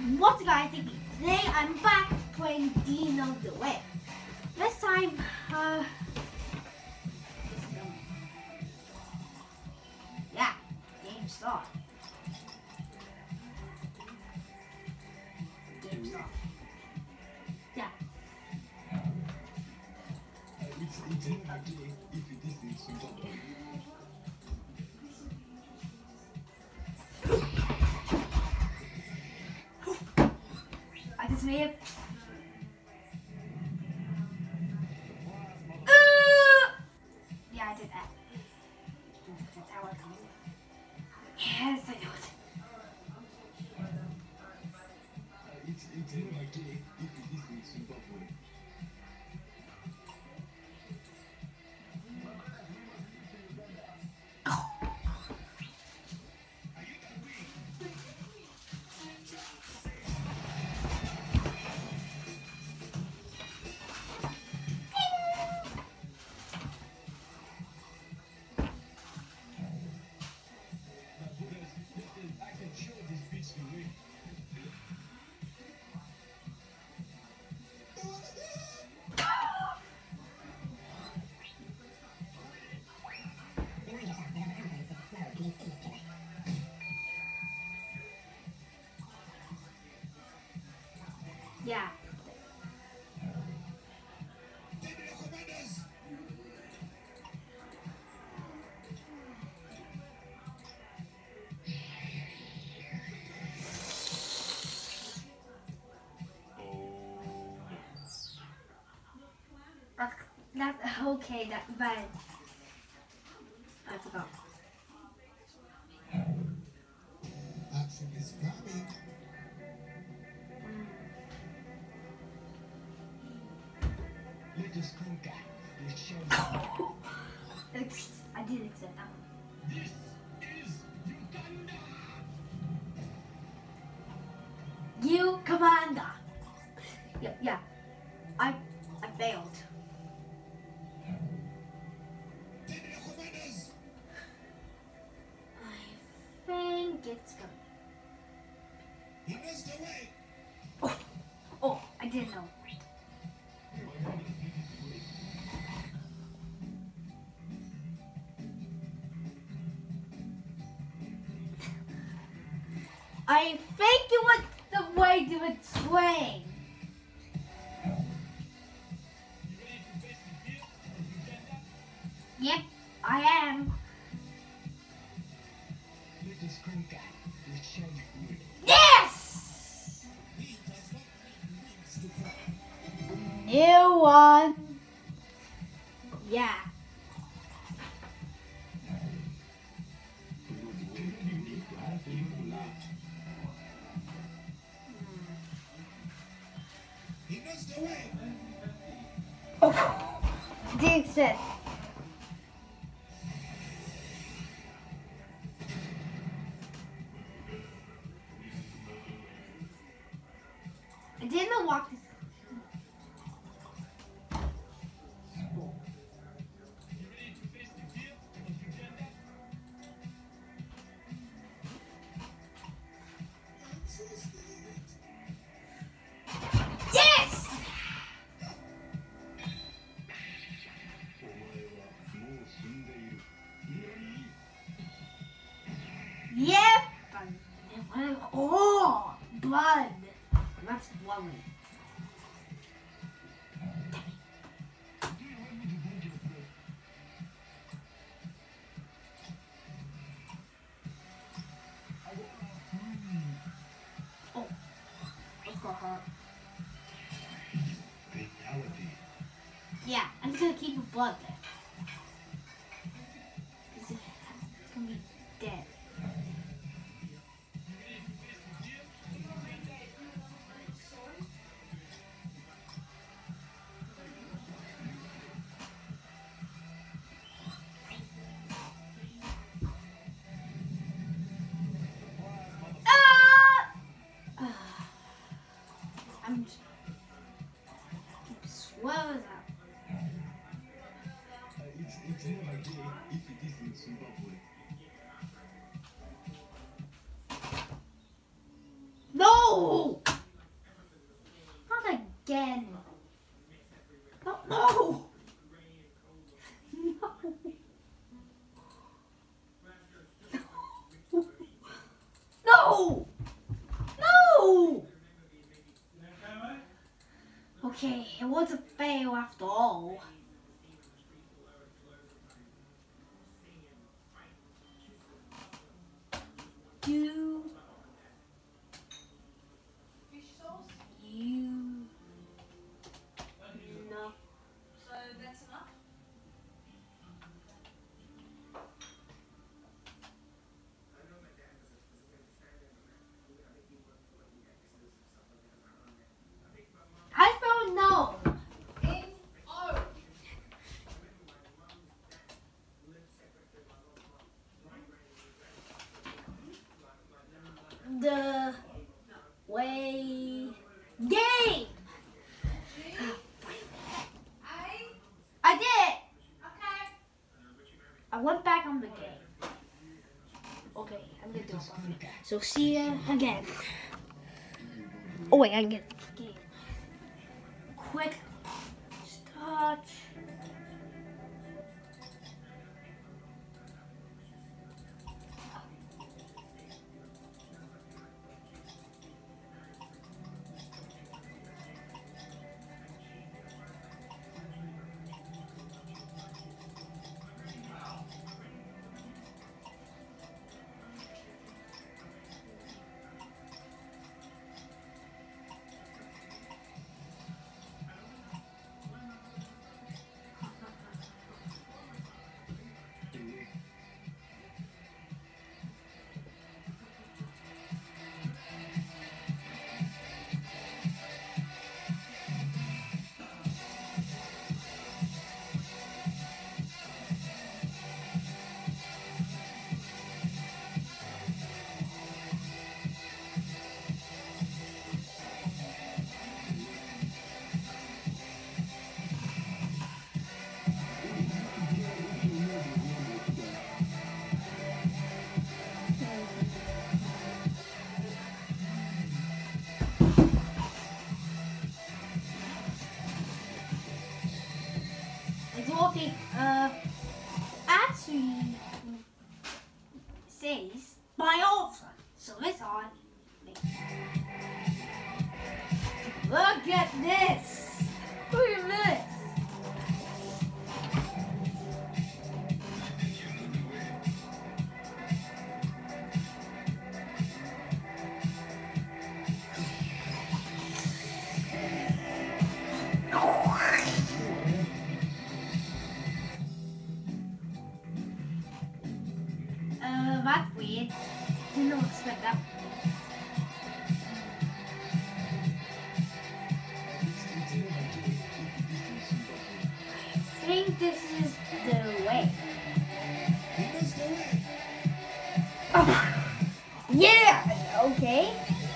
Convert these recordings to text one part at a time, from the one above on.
What's guys, today I'm back playing Dino Duet. This time, yeah, game start. Game start. Yeah. I just made it. Yeah, I did that. That's how it comes. Yes, I know it. It's not okay if it is in Zimbabwe. Yeah. That's okay, but I forgot. Action is coming. Let us conquer the show. I did accept that one. This is Uganda. You commander. Yeah. I failed. I think it's good. He missed away. Oh, I didn't know. I think it was the way to explain. Yep, I am. Let us conquer the show. Yes! New one. Yeah. He missed away. Oh, jinx it. I didn't walk this. Yes! Yep. Oh, blood. That's lovely. Oh, let's go hard. Fatality. Yeah, I'm just gonna keep the blood there. It's gonna be dead. I'm swell as hell. It's not okay if it is in Zimbabwe. No! Okay, it was a fail after all. You. No. So that's enough? I spelled no. N-O. The way game. I did. Okay. I went back on the game. Okay, I'm gonna do it. So see ya again. Oh wait, I can get the game. Quick start. It's working. Actually says my offer. So it's on. Look at this. Look at this. That's weird. Didn't expect that. I think this is the way. Oh. Yeah! Okay.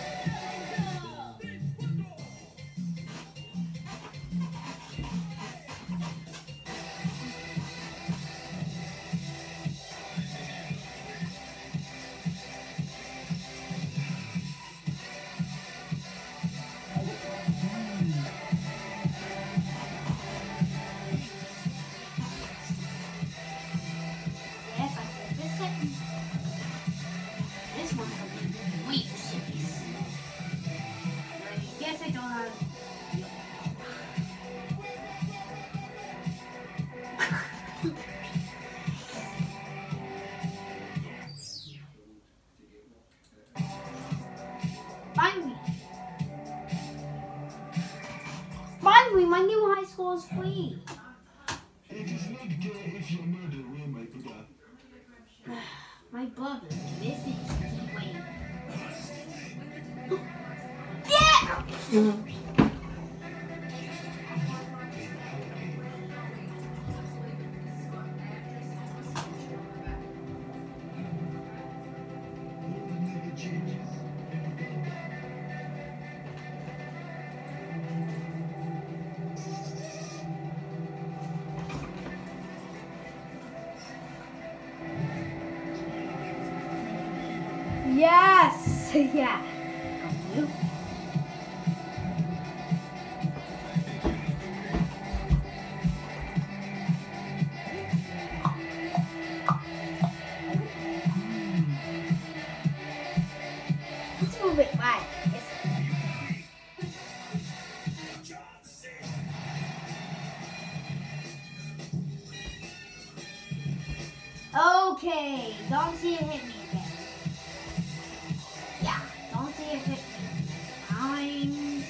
Yes, I think this is this one's a weak series. I guess I don't have. Finally! Finally, my new high school is free! It is not gay if your mother will, my brother. My brother, this is the way. Yeah! Never changes. Yes! Yeah. Let's move it back. Okay, don't see it hit me again. Yeah, don't see it hit me. I'm...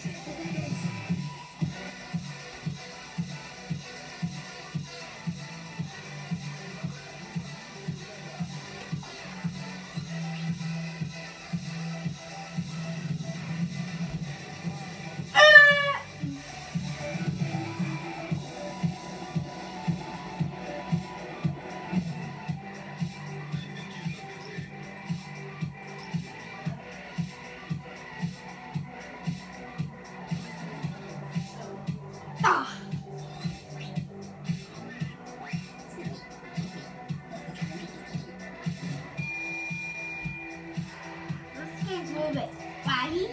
This game's a little bit fatty.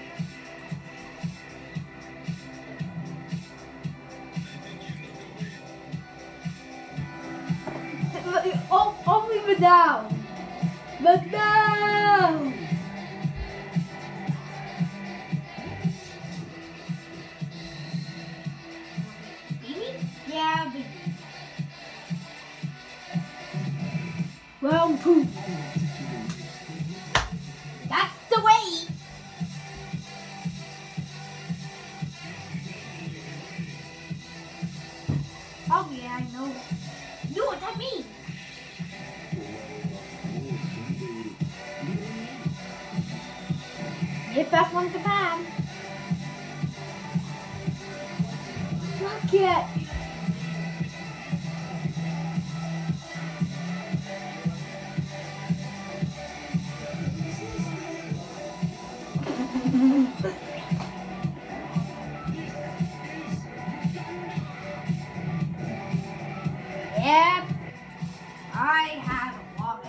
Oh, only the down. But down. Baby? Yeah, baby. Round 2. That's the way. Oh yeah, I know. You know what that means? Hit fast one to pan. Look it. Yep, I have a wallet.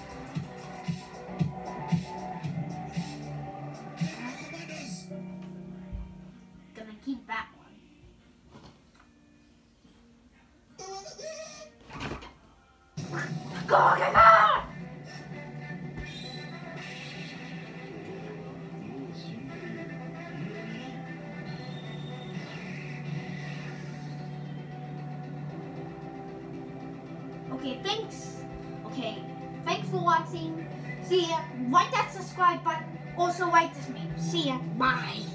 Gonna keep that one. Go, go, go! Okay, thanks. Okay, thanks for watching. See ya. Like that subscribe button. Also like this video. See ya. Bye.